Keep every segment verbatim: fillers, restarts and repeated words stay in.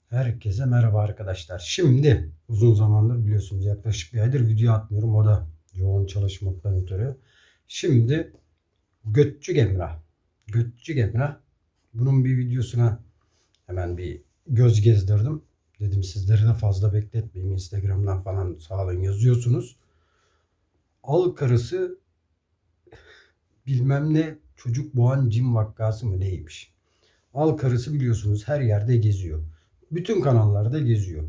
Herkese merhaba arkadaşlar. Şimdi uzun zamandır biliyorsunuz yaklaşık bir aydır video atmıyorum. O da yoğun çalışmaktan ötürü. Şimdi Götçük Emrah. Götçük Emrah. Bunun bir videosuna hemen bir göz gezdirdim. Dedim sizleri de fazla bekletmeyeyim. Instagram'dan falan sağ olun yazıyorsunuz. Al karısı bilmem ne çocuk boğan cin vakası mı neymiş. Al karısı biliyorsunuz her yerde geziyor. Bütün kanallarda geziyor.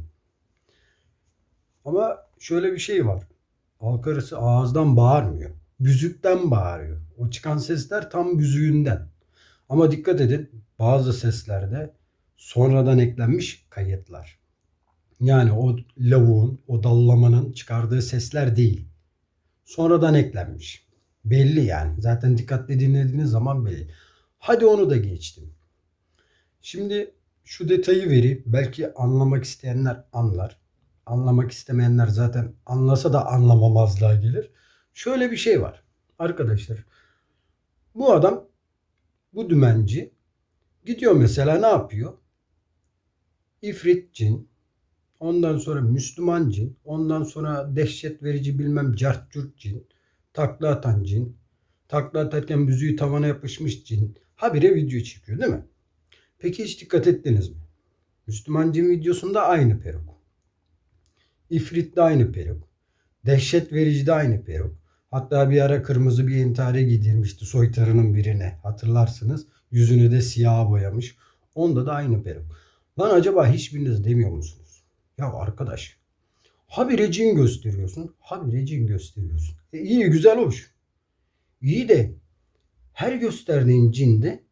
Ama şöyle bir şey var. Halk arası ağızdan bağırmıyor. Büzükten bağırıyor. O çıkan sesler tam büzüğünden. Ama dikkat edin, bazı seslerde sonradan eklenmiş kayıtlar. Yani o lavuğun, o dallamanın çıkardığı sesler değil. Sonradan eklenmiş. Belli yani. Zaten dikkatli dinlediğiniz zaman belli. Hadi onu da geçtim. Şimdi şu detayı vereyim. Belki anlamak isteyenler anlar. Anlamak istemeyenler zaten anlasa da anlamamazlığa gelir. Şöyle bir şey var. Arkadaşlar bu adam, bu dümenci gidiyor mesela ne yapıyor? İfrit cin, ondan sonra Müslüman cin, ondan sonra dehşet verici bilmem cart curt cin, takla atan cin, takla atarken büzüğü tavana yapışmış cin. Habire video çekiyor değil mi? Peki hiç dikkat ettiniz mi? Müslüman cin videosunda aynı peruk. İfrit'te aynı peruk. Dehşet vericide aynı peruk. Hatta bir ara kırmızı bir entari giydirmişti soytarının birine. Hatırlarsınız. Yüzünü de siyaha boyamış. Onda da aynı peruk. Lan acaba hiçbiriniz demiyor musunuz? Ya arkadaş, habire cin gösteriyorsun. Habire cin gösteriyorsun. E iyi, güzel, hoş. İyi de her gösterdiğin cinde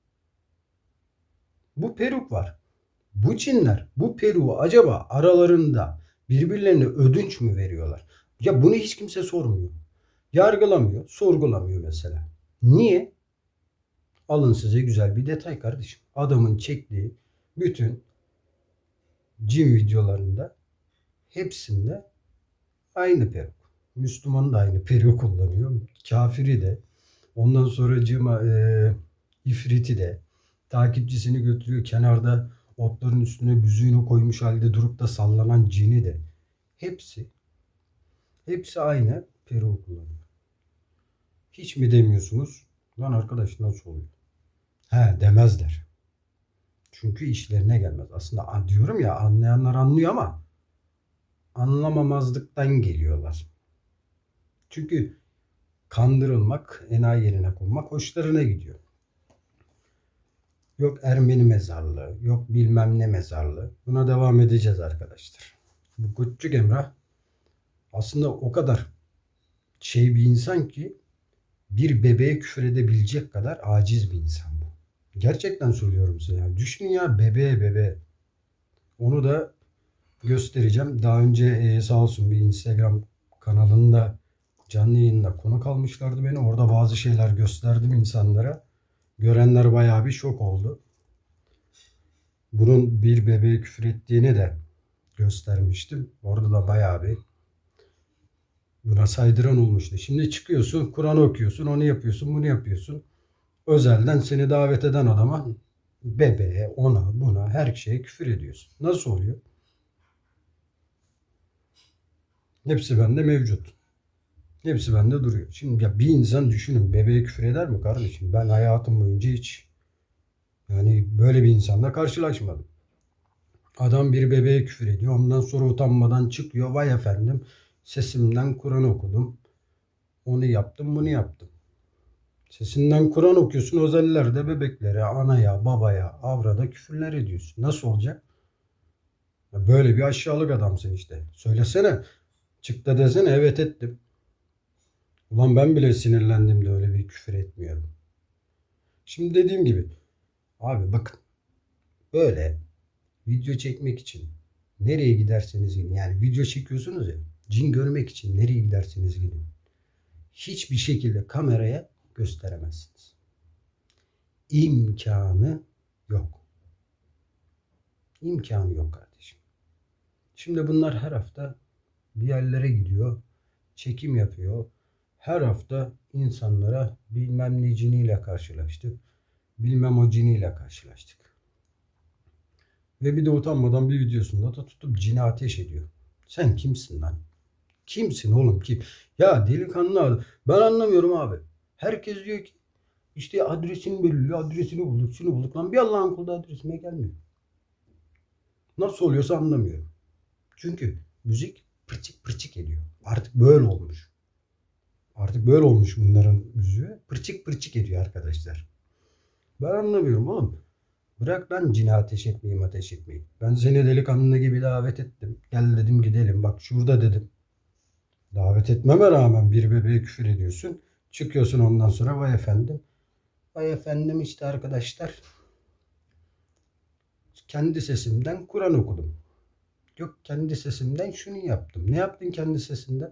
bu peruk var. Bu cinler bu peruğu acaba aralarında birbirlerine ödünç mü veriyorlar? Ya bunu hiç kimse sormuyor. Yargılamıyor, sorgulamıyor mesela. Niye? Alın size güzel bir detay kardeşim. Adamın çektiği bütün cin videolarında hepsinde aynı peruk. Müslüman da aynı peruk kullanıyor. Kafiri de. Ondan sonra cima, e, ifriti de. Takipçisini götürüyor kenarda otların üstüne büzüğünü koymuş halde durup da sallanan cini de. Hepsi. Hepsi aynı peruk kullanıyor. Hiç mi demiyorsunuz? Lan arkadaş nasıl oluyor? He demezler. Çünkü işlerine gelmez. Aslında diyorum ya, anlayanlar anlıyor ama anlamamazlıktan geliyorlar. Çünkü kandırılmak, enayi yerine konmak hoşlarına gidiyor. Yok Ermeni mezarlığı, yok bilmem ne mezarlığı. Buna devam edeceğiz arkadaşlar. Bu Götçük Emrah aslında o kadar şey bir insan ki bir bebeğe küfür edebilecek kadar aciz bir insan bu. Gerçekten söylüyorum size ya. Düşünün ya, bebeğe bebe. Onu da göstereceğim. Daha önce e, sağ olsun bir Instagram kanalında canlı yayında konuk almışlardı beni. Orada bazı şeyler gösterdim insanlara. Görenler bayağı bir şok oldu. Bunun bir bebeğe küfür ettiğini de göstermiştim. Orada da bayağı bir buna saydıran olmuştu. Şimdi çıkıyorsun, Kur'an okuyorsun, onu yapıyorsun, bunu yapıyorsun. Özelden seni davet eden adama bebeğe, ona, buna, her şeye küfür ediyorsun. Nasıl oluyor? Hepsi bende mevcut. Hepsi bende duruyor. Şimdi ya bir insan düşünün, bebeğe küfür eder mi kardeşim? Ben hayatım boyunca hiç yani böyle bir insanla karşılaşmadım. Adam bir bebeğe küfür ediyor. Ondan sonra utanmadan çıkıyor. Vay efendim, sesimden Kur'an okudum. Onu yaptım, bunu yaptım. Sesinden Kur'an okuyorsun. Özellerde bebeklere, anaya, babaya, avrada küfürler ediyorsun. Nasıl olacak? Ya böyle bir aşağılık adamsın işte. Söylesene. Çık da desene evet ettim. Ulan ben bile sinirlendim de öyle bir küfür etmiyorum. Şimdi dediğim gibi. Abi bakın. Böyle video çekmek için nereye giderseniz gidin. Yani video çekiyorsunuz ya. Cin görmek için nereye giderseniz gidin. Hiçbir şekilde kameraya gösteremezsiniz. İmkanı yok. İmkanı yok kardeşim. Şimdi bunlar her hafta bir yerlere gidiyor. Çekim yapıyor. Her hafta insanlara bilmem ne ciniyle karşılaştık. Bilmem o ciniyle karşılaştık. Ve bir de utanmadan bir videosunda da tutup cini ateş ediyor. Sen kimsin lan? Kimsin oğlum kim? Ya delikanlı adam. Ben anlamıyorum abi. Herkes diyor ki işte adresini belirliyor. Adresini bulduk. Şunu bulduk. Lan bir Allah'ın kulu da adresime gelmiyor. Nasıl oluyorsa anlamıyorum. Çünkü müzik pırçık pırçık ediyor. Artık böyle olmuş. Artık böyle olmuş bunların müziği. Pırçık pırçık ediyor arkadaşlar. Ben anlamıyorum oğlum. Bırak lan cini ateş etmeyi ateş etmeyi. Ben seni delikanlı gibi davet ettim. Gel dedim gidelim. Bak şurada dedim. Davet etmeme rağmen bir bebeğe küfür ediyorsun. Çıkıyorsun ondan sonra vay efendim. Vay efendim işte arkadaşlar. Kendi sesimden Kur'an okudum. Yok kendi sesimden şunu yaptım. Ne yaptın kendi sesinden?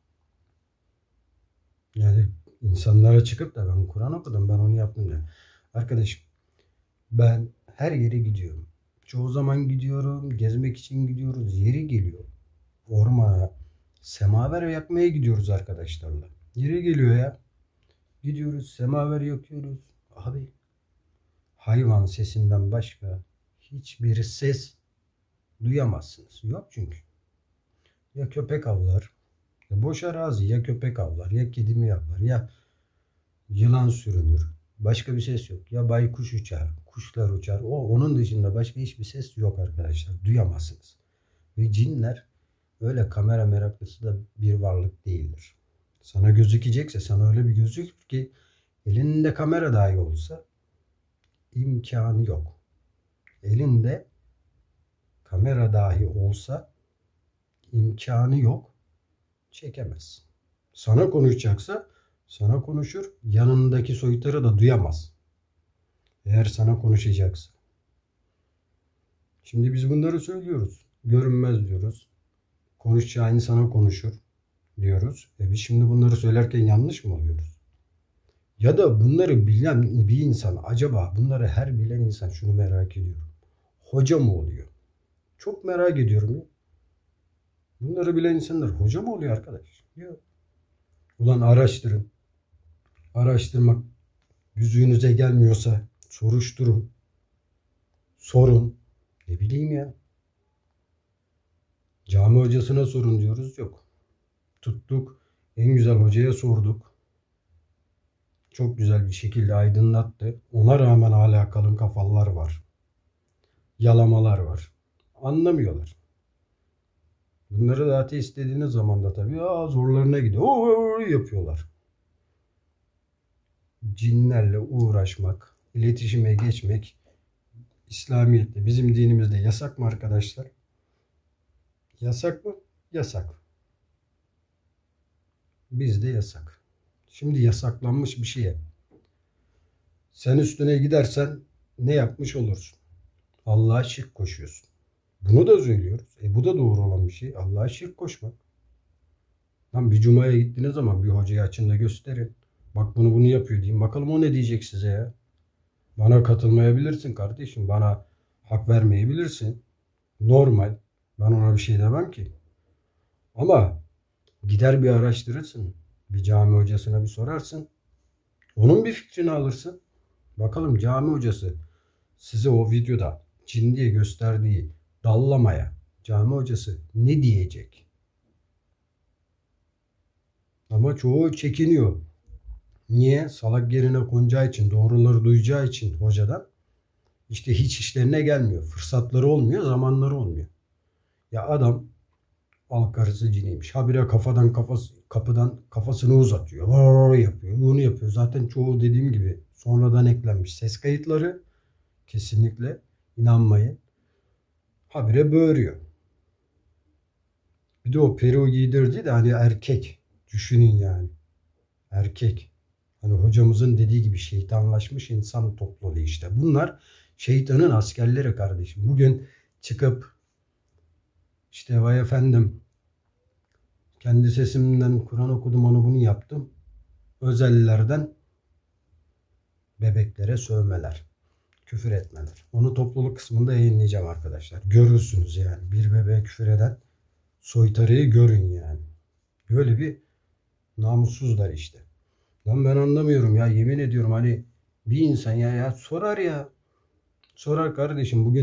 Yani insanlara çıkıp da ben Kur'an okudum, ben onu yaptım diye. Arkadaşım ben her yere gidiyorum. Çoğu zaman gidiyorum. Gezmek için gidiyoruz. Yeri geliyor. Ormana, semaver yakmaya gidiyoruz arkadaşlarla. Yeri geliyor ya. Gidiyoruz, semaver yakıyoruz. Abi hayvan sesinden başka hiçbir ses duyamazsınız. Yok çünkü. Ya köpek avlar, ya boş arazi, ya köpek avlar, ya kedi mi avlar, ya yılan sürünür. Başka bir ses yok. Ya baykuş uçar, kuşlar uçar. O onun dışında başka hiçbir ses yok arkadaşlar. Duyamazsınız. Ve cinler öyle kamera meraklısı da bir varlık değildir. Sana gözükecekse sana öyle bir gözükür ki elinde kamera dahi olsa imkanı yok. Elinde kamera dahi olsa imkanı yok. Çekemez. Sana konuşacaksa sana konuşur. Yanındaki soytarı da duyamaz. Eğer sana konuşacaksa. Şimdi biz bunları söylüyoruz. Görünmez diyoruz. Konuşacağı insana konuşur diyoruz. E biz şimdi bunları söylerken yanlış mı oluyoruz? Ya da bunları bilen bir insan acaba bunları her bilen insan şunu merak ediyorum. Hoca mı oluyor? Çok merak ediyorum ya. Bunları bilen insanlar hoca mı oluyor arkadaş? Yok. Ulan araştırın. Araştırmak yüzünüze gelmiyorsa soruşturun. Sorun. Ne bileyim ya. Cami hocasına sorun diyoruz. Yok. Tuttuk. En güzel hocaya sorduk. Çok güzel bir şekilde aydınlattı. Ona rağmen hala kalın kafalar var. Yalamalar var. Anlamıyorlar. Bunları da ateist istediğiniz zaman da tabii aa, zorlarına gidiyor. Oo, yapıyorlar. Cinlerle uğraşmak, iletişime geçmek İslamiyet'te, bizim dinimizde yasak mı arkadaşlar? Yasak mı? Yasak. Bizde yasak. Şimdi yasaklanmış bir şeye sen üstüne gidersen ne yapmış olursun? Allah'a şirk koşuyorsun. Bunu da söylüyoruz. E bu da doğru olan bir şey. Allah'a şirk koşmak. Lan bir cumaya gittiğiniz zaman bir hocayı açın da gösterin. Bak bunu bunu yapıyor diyeyim. Bakalım o ne diyecek size ya. Bana katılmayabilirsin kardeşim. Bana hak vermeyebilirsin. Normal. Ben ona bir şey demem ki. Ama gider bir araştırırsın. Bir cami hocasına bir sorarsın. Onun bir fikrini alırsın. Bakalım cami hocası size o videoda cin diye gösterdiği dallamaya cami hocası ne diyecek? Ama çoğu çekiniyor. Niye? Salak yerine konacağı için, doğruları duyacağı için hocadan işte hiç işlerine gelmiyor. Fırsatları olmuyor, zamanları olmuyor. Ya adam al karısı ciniymiş. Habire kafadan kafası, kapıdan kafasını uzatıyor. Var yapıyor. Bunu yapıyor. Zaten çoğu dediğim gibi sonradan eklenmiş ses kayıtları. Kesinlikle inanmayın. Habire böğürüyor. Bir de o peruğu giydirdi de hani erkek. Düşünün yani. Erkek. Hani hocamızın dediği gibi şeytanlaşmış insan topluluğu işte. Bunlar şeytanın askerleri kardeşim. Bugün çıkıp işte vay efendim kendi sesimden Kur'an okudum onu bunu yaptım. Özellerden bebeklere sövmeler, küfür etmeler. Onu topluluk kısmında yayınlayacağım arkadaşlar. Görürsünüz yani. Bir bebeğe küfür eden soytarıyı görün yani. Böyle bir namussuzlar işte. Lan ben anlamıyorum ya, yemin ediyorum hani bir insan ya ya sorar ya. Sorar kardeşim bugün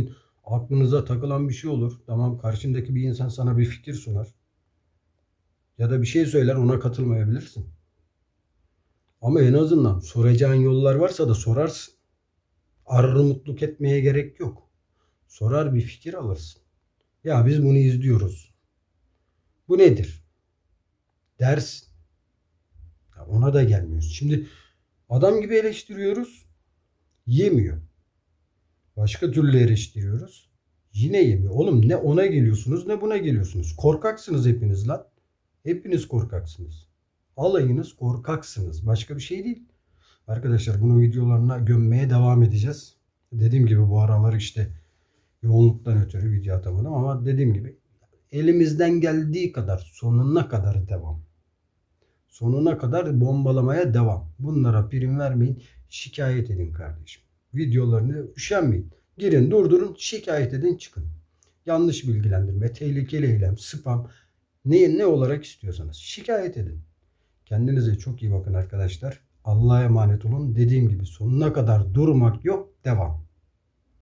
Aklınıza takılan bir şey olur. Tamam, karşındaki bir insan sana bir fikir sunar. Ya da bir şey söyler, ona katılmayabilirsin. Ama en azından soracağın yollar varsa da sorarsın. Armutluk etmeye gerek yok. Sorar bir fikir alırsın. Ya biz bunu izliyoruz. Bu nedir? Dersin. Ya ona da gelmiyoruz. Şimdi adam gibi eleştiriyoruz. Yemiyor. Başka türlü eleştiriyoruz. Yine yemiyor. Oğlum ne ona geliyorsunuz ne buna geliyorsunuz. Korkaksınız hepiniz lan. Hepiniz korkaksınız. Alayınız korkaksınız. Başka bir şey değil. Arkadaşlar bunun videolarına gömmeye devam edeceğiz. Dediğim gibi bu aralar işte yoğunluktan ötürü video atamadım ama dediğim gibi elimizden geldiği kadar sonuna kadar devam. Sonuna kadar bombalamaya devam. Bunlara prim vermeyin. Şikayet edin kardeşim. Videolarını üşenmeyin. Girin durdurun, şikayet edin, çıkın. Yanlış bilgilendirme, tehlikeli eylem, spam ne, ne olarak istiyorsanız şikayet edin. Kendinize çok iyi bakın arkadaşlar. Allah'a emanet olun. Dediğim gibi sonuna kadar durmak yok, devam.